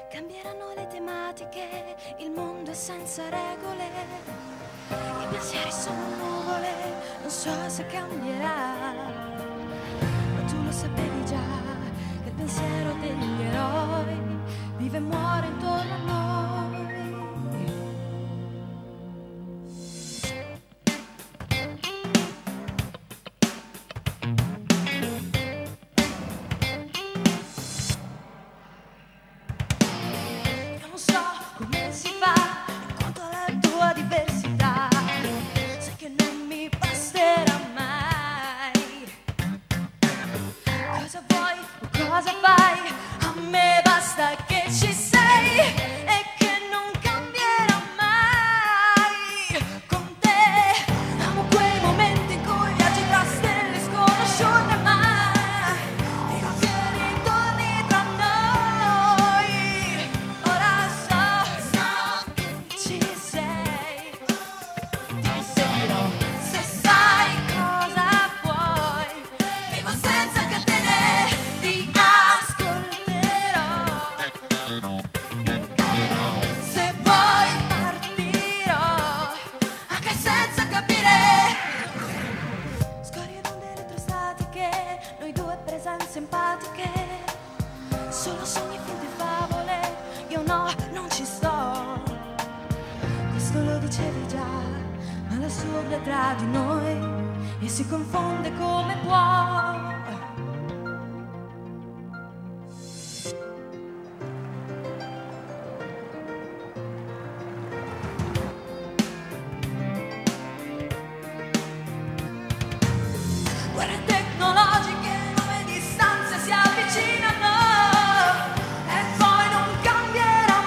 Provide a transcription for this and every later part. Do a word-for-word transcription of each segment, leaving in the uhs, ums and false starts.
Cambieranno le tematiche, il mondo è senza regole. I pensieri sono nuvole, non so se cambierà. Ma tu lo sapevi già, che il pensiero degli eroi vive e muore intorno a noi. Non so come si fa in quanto alla tua diversità, sai che non mi basterà mai. Cosa vuoi o cosa fai? A me basta che ci sei e che non cambierà mai. Con te amo quei momenti in cui viaggi tra stelle sconosciute, ma i pensieri torni tra noi. Ora so, so che ci sei, ti seguirò se sai cosa vuoi. Vivo senza catene, ti ascolterò. Se vuoi partirò, anche senza capire. Scorie d'onde elettrostatiche, noi due presenze empatiche. Solo sogni, finte favole, io no, non ci sto. Questo lo dicevi già, ma la sua tra di noi e si confonde come può. Guerre tecnologiche, nuove distanze si avvicinano e poi non cambierà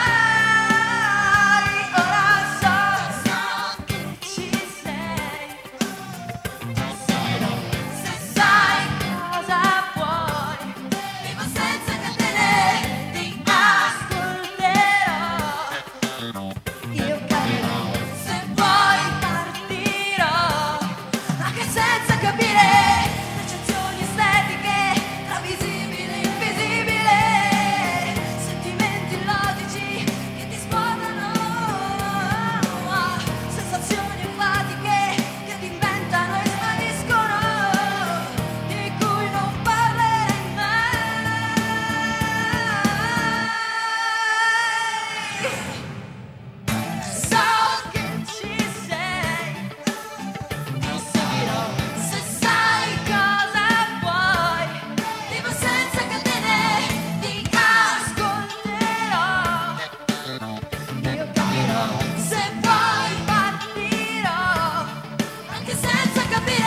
mai. Ora so, so che ci sei, ti seguirò se sai cosa vuoi. Vivo senza catene, ti ascolterò. Io capirò se vuoi partirò, anche senza capire. Percezioni estetiche tra visibile e invisibile, sentimenti illogici che ti svuotano, sensazioni enfatiche che ti inventano e svaniscono, di cui non parlerai mai. So che ci sei, ti seguirò se sai cosa vuoi. Vivo senza catene, ti ascolterò. Io capirò se vuoi partirò, anche senza capire.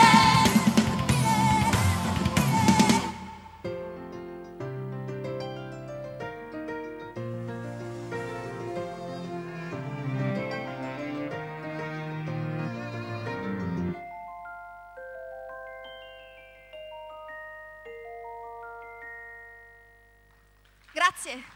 Grazie.